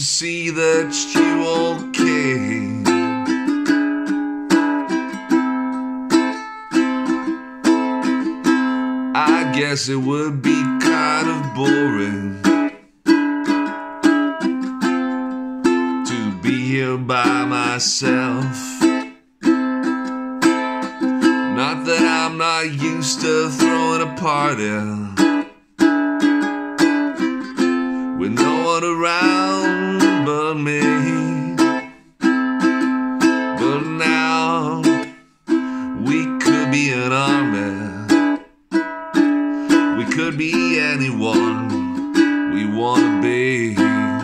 see that you okay. I guess it would be kind of boring to be here by myself. Not that I'm not used to throwing a party with no one around but me. But now we could be an army. We could be anyone we wanna be.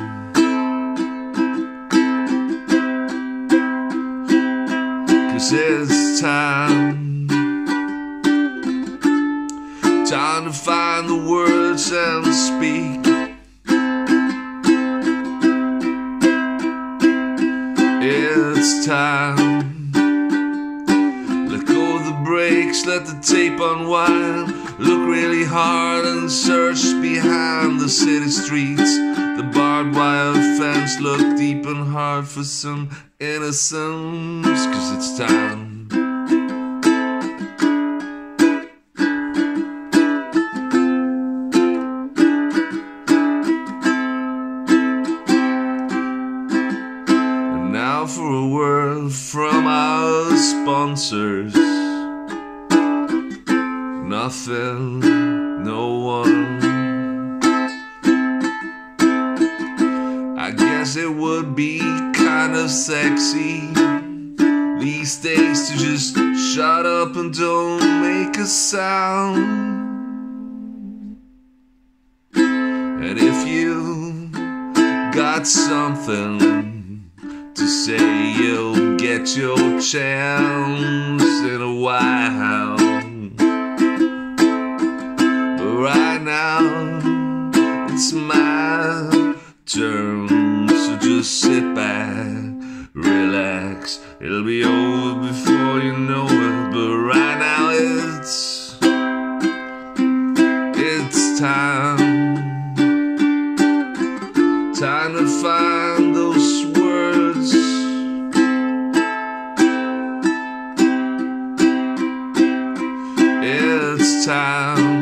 'Cause it's time to find the words and speak. It's time. Let go of the brakes, let the tape unwind. Look really hard and search behind the city streets. The barbed wire fence, look deep and hard for some innocence. 'Cause it's time. Now for a word from our sponsors. Nothing, no one. I guess it would be kind of sexy these days to just shut up and don't make a sound. And if you got something to say, you'll get your chance in a while. But right now, it's my turn. So just sit back, relax. It'll be over before you know it. But right now, it's time. Time to find those words. It's time.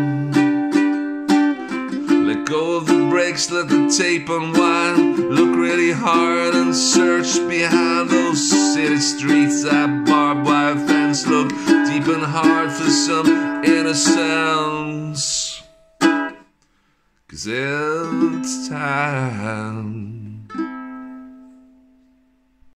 Let go of the brakes, let the tape unwind. Look really hard and search behind those city streets. That barbed wire fence, look deep and hard for some innocence. 'Cause it's time.